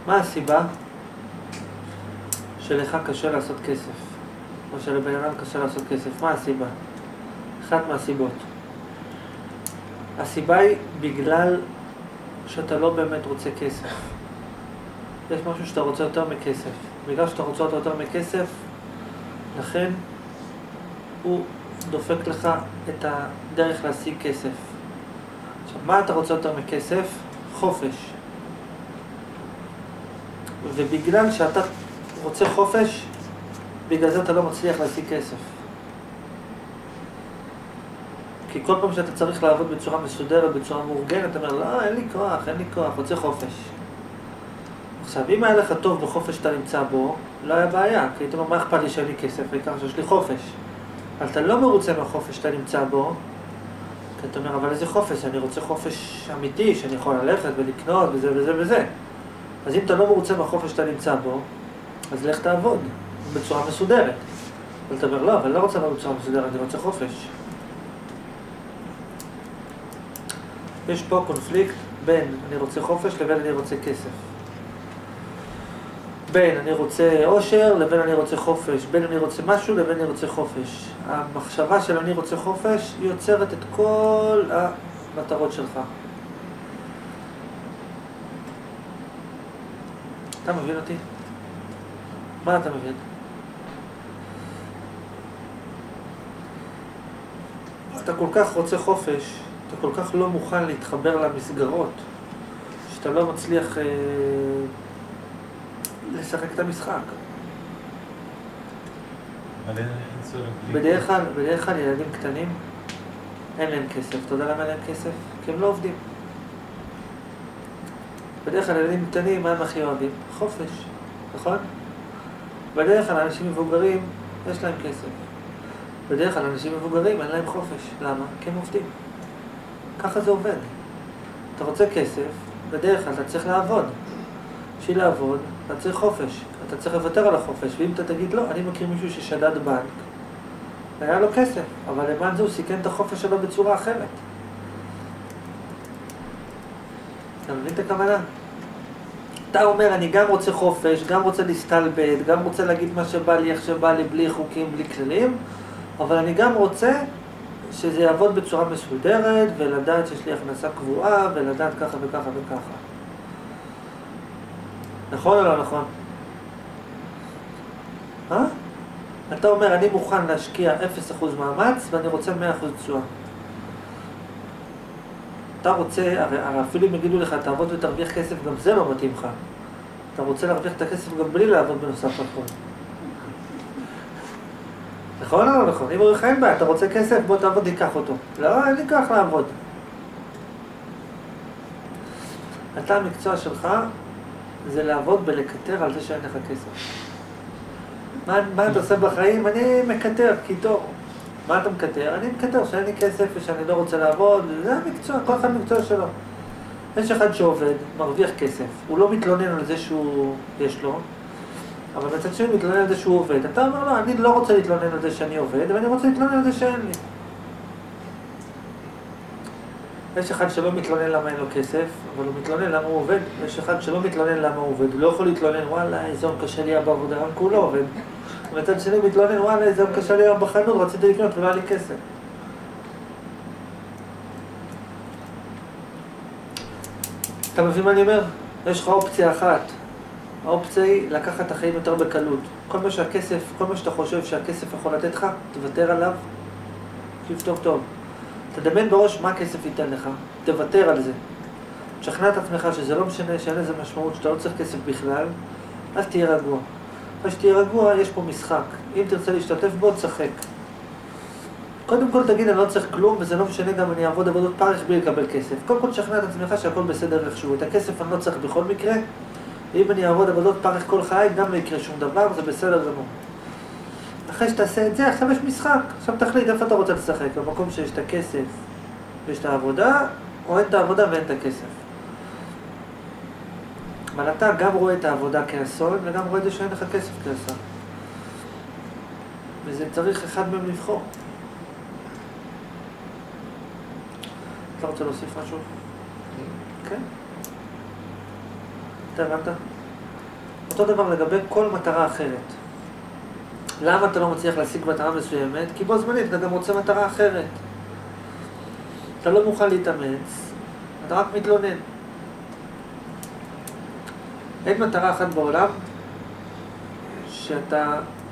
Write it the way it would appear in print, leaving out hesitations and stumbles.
מה הסיבה שלך קשה לעשות כסף? או שלבן אדם קשה לעשות כסף? מה הסיבה? אחת מהסיבות. הסיבה היא בגלל שאתה לא באמת רוצה כסף. יש משהו שאתה רוצה יותר מכסף. בגלל שאתה רוצה יותר מכסף, לכן הוא דופק לך את הדרך להשיג כסף. עכשיו, מה אתה רוצה יותר מכסף? חופש. ובגלל שאתה רוצה חופש, בגלל זה אתה לא מצליח להשיג כסף. כי כל פעם שאתה צריך לעבוד בצורה מסודרת, בצורה מאורגנת, אתה אומר, לא, אין לי כוח, רוצה חופש. עכשיו, אם היה לך טוב בחופש שאתה נמצא בו, לא היה בעיה, כי היית אומר, מה אכפת לי שאין לי כסף, העיקר שיש לי חופש. אבל אתה לא מרוצה מהחופש שאתה נמצא בו, כי אתה אומר, אבל איזה חופש? אני רוצה חופש אמיתי, שאני יכול ללכת ולקנות וזה וזה וזה. אז אם אתה לא מרוצה מהחופש שאתה נמצא בו, אז לך תעבוד בצורה מסודרת. אבל אתה אומר, לא, אבל לא רוצה לעבוד בצורה מסודרת, אני רוצה חופש. יש פה קונפליקט בין אני רוצה חופש לבין אני רוצה כסף. בין אני רוצה עושר לבין אני רוצה חופש. בין אני רוצה משהו לבין אני רוצה חופש. המחשבה של אני רוצה חופש היא יוצרת את כל המטרות שלך. אתה מבין אותי? מה אתה מבין? אתה כל כך רוצה חופש, אתה כל כך לא מוכן להתחבר למסגרות, שאתה לא מצליח לשחק את המשחק. בדרך כלל ילדים קטנים, אין להם כסף. אתה יודע למה אין להם כסף? כי הם לא עובדים. בדרך כלל ילדים קטנים, מה הם הכי אוהבים? חופש, נכון? בדרך כלל אנשים מבוגרים, יש להם כסף. בדרך כלל אנשים מבוגרים, אין להם חופש. למה? כי הם עובדים. ככה זה עובד. אתה רוצה כסף, בדרך כלל אתה צריך לעבוד. בשביל לעבוד, אתה צריך חופש. אתה צריך לוותר על החופש. ואם אתה תגיד, לא, אני מכיר מישהו ששדד בנק, היה לו כסף, אבל למען זה הוא סיכן את החופש שלו בצורה אחרת. אתה מבין את הכוונה? אתה אומר, אני גם רוצה חופש, גם רוצה להסתלבט, גם רוצה להגיד מה שבא לי, איך שבא לי, בלי חוקים, בלי כללים, אבל אני גם רוצה שזה יעבוד בצורה מסודרת, ולדעת שיש לי הכנסה קבועה, ולדעת ככה וככה וככה. נכון או לא נכון? אתה אומר, אני מוכן להשקיע 0% מאמץ, ואני רוצה 100% תשואה. אתה רוצה, הרי אפילו אם יגידו לך, תעבוד ותרוויח כסף, גם זה לא מתאים לך. אתה רוצה להרוויח את הכסף גם בלי לעבוד בנוסף לכל. נכון או לא נכון? אם הוא לך אין בעיה, אתה רוצה כסף, בוא תעבוד, ייקח אותו. לא, אין לי כוח לעבוד. אתה, המקצוע שלך, זה לעבוד ולקטר על זה שאין לך כסף. מה אתה עושה בחיים? אני מקטר, קיטור. מה אתה מקטר? אני מקטר שאין לי כסף ושאני לא רוצה לעבוד, זה המקצוע, כל אחד מקצוע שלו. יש אחד שעובד, מרוויח כסף, הוא לא מתלונן על זה שהוא יש לו, אבל מצד שני מתלונן על זה שהוא עובד. אתה אומר לו, אני לא רוצה להתלונן על זה שאני עובד, אבל אני רוצה להתלונן על זה שאין לי. יש אחד שלא מתלונן למה אין לו כסף, אבל הוא מתלונן למה הוא עובד. יש אחד שלא מתלונן למה הוא עובד, הוא לא יכול להתלונן, וואלה, איזה יום קשה לי בעבודה, רק הוא לא עובד. ומצד שני מתלונן, וואלה, איזה יום קשה לי בחנות, רציתי לקנות ולא היה לי כסף. אתה מבין מה אני אומר? יש לך אופציה אחת. האופציה היא לקחת את החיים יותר בקלות. כל מה שאתה חושב שהכסף יכול לתת לך, תוותר עליו. תקשיב טוב טוב. תדמיין בראש מה הכסף ייתן לך. תוותר על זה. תשכנע את עצמך שזה לא משנה, שאין לזה משמעות, שאתה לא צריך כסף בכלל, אז תהיה רגוע. אז שתהיה רגוע, יש פה משחק. אם תרצה להשתתף בו, תשחק. קודם כל תגיד, אני לא צריך כלום, וזה לא משנה גם אני אעבוד עבודות פרך בלי לקבל כסף. קודם כל תשכנע את עצמך שהכל בסדר איכשהו. את הכסף אני לא צריך בכל מקרה. אם אני אעבוד עבודות פרך כל חיי, גם לא יקרה שום דבר, זה בסדר גמור. אחרי שתעשה את זה, עכשיו יש משחק. עכשיו תחליט איפה אתה רוצה לשחק. במקום שיש את הכסף ויש את העבודה, או אין את העבודה ואין את הכסף. אבל אתה גם רואה את העבודה כאסון, וגם רואה את זה שאין לך כסף כאסון. וזה צריך אחד מהם לבחור. אתה רוצה להוסיף משהו? כן. אתה הבנת? אותו דבר לגבי כל מטרה אחרת. למה אתה לא מצליח להשיג מטרה מסוימת? כי בו זמנית אתה גם רוצה מטרה אחרת. אתה לא מוכן להתאמץ, אתה רק מתלונן. אין מטרה אחת בעולם שאתה